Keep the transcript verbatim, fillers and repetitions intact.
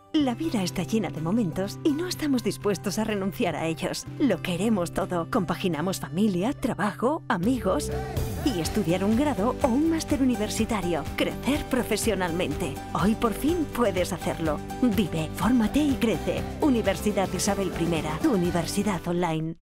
La vida está llena de momentos y no estamos dispuestos a renunciar a ellos. Lo queremos todo. Compaginamos familia, trabajo, amigos y estudiar un grado o un máster universitario. Crecer profesionalmente. Hoy por fin puedes hacerlo. Vive, fórmate y crece. Universidad Isabel I, tu universidad online.